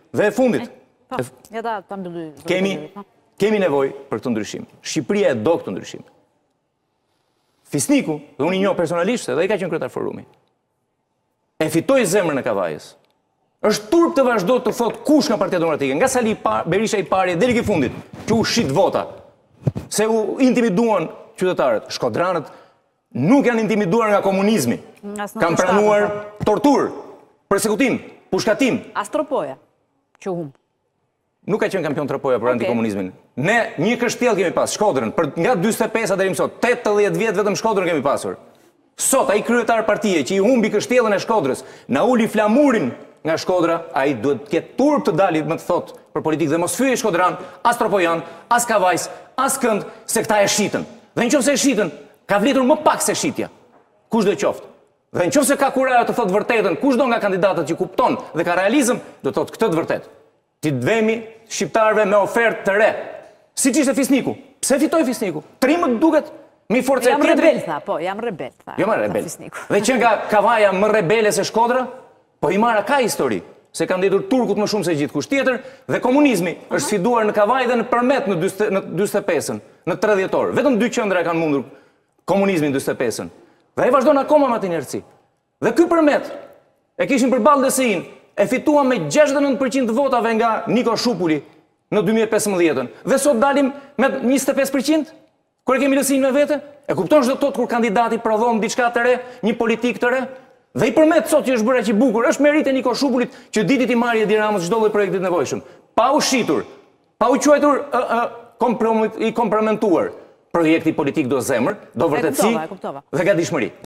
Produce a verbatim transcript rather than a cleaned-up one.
Dhe e fundit. Po, ja da ta mbylly. Kemi kemi nevojë për këtë ndryshim. Shqipëria e do këtë ndryshim. Fisniku, dhe unë i njoh personalisht, edhe ai ka qenë kryetar forumi. E fitoi zemrën e Kavajës. Është turp të vazhdo të thot kush nga Partia Demokratike, nga Sali Berisha i pari deri i fundit, që u shit vota. Se u intimiduan qytetarët, shkodranët nuk janë intimiduar nga komunizmi. Kanë pranuar torturë, përsekutim, pushkatim. As tropoja, që humb. Nuk ka qenë kampion tropoja për antikomunizmin. Ne një kështjell kemi pas, Shkodrën, për nga dyzet e pesë deri më sot, tetëdhjetë vjet vetëm Shkodrën kemi pasur. Sot ai kryetar partie që i humbi kështjellën e Shkodrës, na uli flamurin nga Shkodra, ai duhet të ketë turp të dalit më të thot për politikë dhe mos fyej Shkodran, as tropojan, as Kavajs, as kënd, se këta e shitën. Dhe nëse e shitën, ka vlitur më pak se shitja. Kush do qoftë. Dhe nëse ka kurajo të thotë vërtetën, kushdo nga kandidatët që kupton dhe ka realizëm, do të thotë këtë të vërtetë. Ti të vemi shqiptarëve me ofertë të re. Siç ishte Fisniku. Pse fitoi Fisniku? Trimët duket mi forcë Jam rebel, tha, po, jam rebel, tha. Jo më rebel. Dhe që nga Kavaja më rebele se Shkodra, po i marra ka histori, se kanë ndetur turkut më shumë se gjithë kusht tjetër, dhe komunizmi është sfiduar në Kavaj dhe në përmet në dyzet e pesën, në tridhjetë orë. Vetëm dy qendra kanë mundur komunizmin në dyzet e pesën. Dhe ai vazhdon akoma me atë inerci. Dhe ky përmet e kishin përballë D S I-n, e fituan me gjashtëdhjetë e nëntë përqind të votave nga Niko Shupuli në dy mijë e pesëmbëdhjetë. Dhe sot dalim me njëzet e pesë përqind, kur e kemi lësin me vete, e kupton çdo tot kur kandidati prodhon diçka të re, një politikë të re. Dhe i përmet sot që është bërë aq i bukur, është merit e Niko Shupulit që ditit i marrë Edi Ramës çdo lloj projekti të nevojshëm. Pa u shitur, pa u quajtur i komprometuar projekti politik do zemër, do vërtetësi dhe gatishmëri.